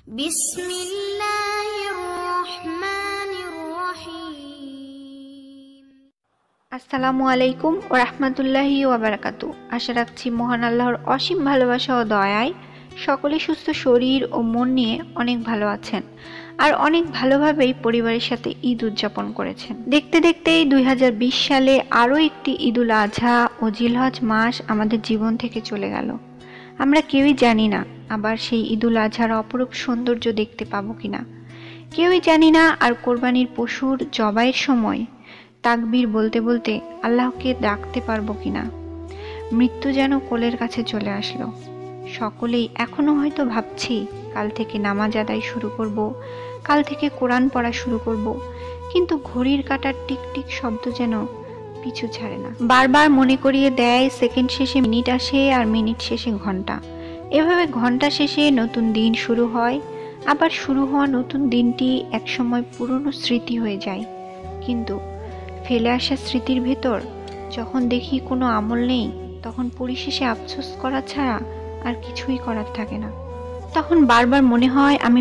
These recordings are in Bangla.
বিসমিল্লাহির রহমানির রহিম। আসসালামু আলাইকুম ওয়া রাহমাতুল্লাহি ওয়া বারাকাতু। আশা রাখছি মহান আল্লাহর অসীম ভালোবাসা ও দয়ায় সকলে সুস্থ শরীর ও মন নিয়ে অনেক ভালো আছেন আর অনেক ভালোভাবেই পরিবারের সাথে ঈদ উদযাপন করেছেন। দেখতে দেখতেই 2020 সালে আরও একটি ঈদুল আজহা ও জিলহজ মাস আমাদের জীবন থেকে চলে গেল। আমরা কেউই জানি না আবার সেই ঈদুল আজহার অপরূপ সৌন্দর্য দেখতে পাবো কিনা। কেউই জানি না আর কোরবানির পশুর জবাইয়ের সময় তাকবীর বলতে বলতে আল্লাহকে ডাকতে পারবো কিনা। মৃত্যু যেন কোলের কাছে চলে আসলো। সকলেই এখনো হয়তো ভাবছি কাল থেকে নামাজ আদায় শুরু করব, কাল থেকে কোরআন পড়া শুরু করব, কিন্তু ঘড়ির কাঁটার টিকটিক শব্দ যেন পিছু ছাড়ে না। বারবার মনে করিয়ে দেয় সেকেন্ড শেষে মিনিট আসে আর মিনিট শেষে ঘন্টা। এভাবে ঘন্টা শেষে নতুন দিন শুরু হয়, আবার শুরু হওয়া নতুন দিনটি একসময় পুরনো স্মৃতি হয়ে যায়। কিন্তু ফেলে আসা স্মৃতির ভেতর যখন দেখি কোনো আমল নেই, তখন পরিশেষে আফসোস করা ছাড়া আর কিছুই করার থাকে না। তখন বারবার মনে হয় আমি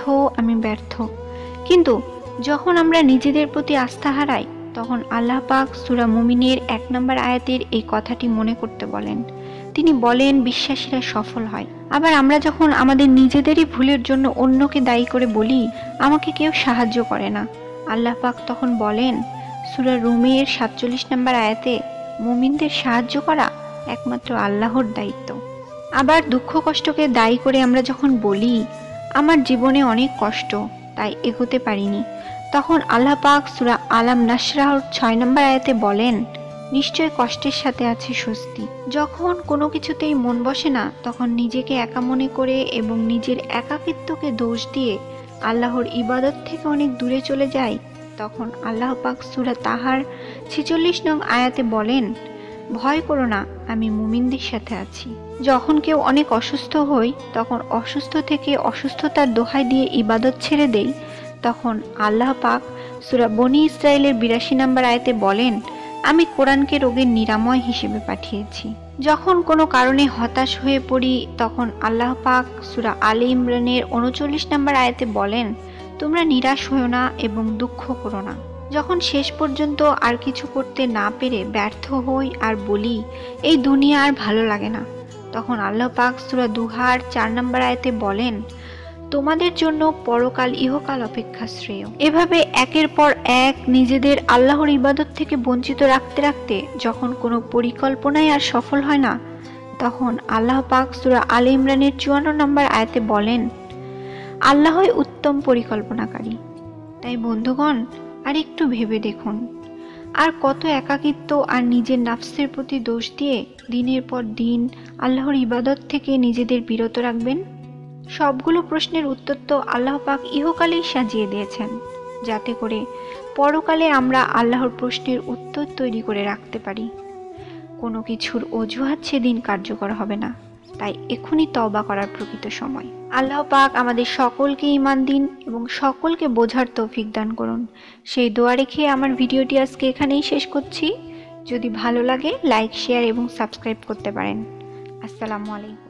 ব্যর্থ। কিন্তু যখন আমরা নিজেদের প্রতি আস্থা হারাই, তখন আল্লাহ পাক সূরা মুমিনের 1 নম্বর আয়াতের এই কথাটি মনে করতে বলেন। তিনি বলেন বিশ্বাসীরা সফল হয়। আবার আমরা যখন আমাদের নিজেদেরই ভুলের জন্য অন্যকে দায়ী করে বলি আমাকে কেউ সাহায্য করে না, আল্লাহ পাক তখন বলেন সূরা রুমের 47 নম্বর আয়াতে, মুমিনদের সাহায্য করা একমাত্র আল্লাহর দায়িত্ব। আবার দুঃখ কষ্টকে দায়ী করে আমরা যখন বলি আমার জীবনে অনেক কষ্ট তাই এগোতে পারিনি, তখন আল্লাহ পাক সূরা আলাম নাশরাহর 6 নম্বর আয়াতে বলেন নিশ্চয় কষ্টের সাথে আছে স্বস্তি। যখন কোনো কিছুতেই মন বসে না, তখন নিজেকে একা মনে করে এবং নিজের একাকিত্বকে দোষ দিয়ে আল্লাহর ইবাদত থেকে অনেক দূরে চলে যায়, তখন আল্লাহ পাক সূরা তাহার 46 নং আয়াতে বলেন ভয় করো না, আমি মুমিনদের সাথে আছি। যখন কেউ অনেক অসুস্থ হই, তখন অসুস্থ থেকে অসুস্থতার দোহাই দিয়ে ইবাদত ছেড়ে দেই, তখন আল্লাহ পাক সূরা বনী ইসরাইলের 82 নম্বর আয়াতে বলেন আমি কোরআনকে রোগের নিরাময় হিসেবে পাঠিয়েছি। যখন কোনো কারণে হতাশ হয়ে পড়ি, তখন আল্লাহ পাক সূরা আলে ইমরানের 39 নম্বর আয়াতে বলেন তোমরা নিরাশ হও না এবং দুঃখ করো না। যখন শেষ পর্যন্ত আর কিছু করতে না পেরে ব্যর্থ হই আর বলি এই দুনিয়া আর ভালো লাগে না, তখন আল্লাহ পাক সূরা দুহার 4 নম্বর আয়াতে বলেন তোমাদের জন্য পরকাল ইহকাল অপেক্ষা শ্রেয়। এভাবে একের পর এক নিজেদের আল্লাহর ইবাদত থেকে বঞ্চিত রাখতে রাখতে যখন কোনো পরিকল্পনায় আর সফল হয় না, তখন আল্লাহ পাক সূরা আলে ইমরানের 54 নম্বর আয়াতে বলেন আল্লাহই উত্তম পরিকল্পনাকারী। তাই বন্ধুগণ আর একটু ভেবে দেখুন, আর কত একাকিত্ব আর নিজের নাফসের প্রতি দোষ দিয়ে দিনের পর দিন আল্লাহর ইবাদত থেকে নিজেদের বিরত রাখবেন। সবগুলো প্রশ্নের উত্তর তো আল্লাহ পাক ইহকালেই সাজিয়ে দিয়েছেন, যাতে করে পরকালে আমরা আল্লাহর প্রশ্নের উত্তর তৈরি করে রাখতে পারি। কোনো কিছুর অজুহাত সেদিন কার্যকর হবে না, তাই এখনই তওবা করার প্রকৃত সময়। আল্লাহ পাক আমাদের সকলকে ঈমান দিন এবং সকলকে বোঝার তৌফিক দান করুন, সেই দোয়া রেখে আমার ভিডিওটি আজকে এখানেই শেষ করছি। যদি ভালো লাগে লাইক, শেয়ার এবং সাবস্ক্রাইব করতে পারেন। আসসালামু আলাইকুম।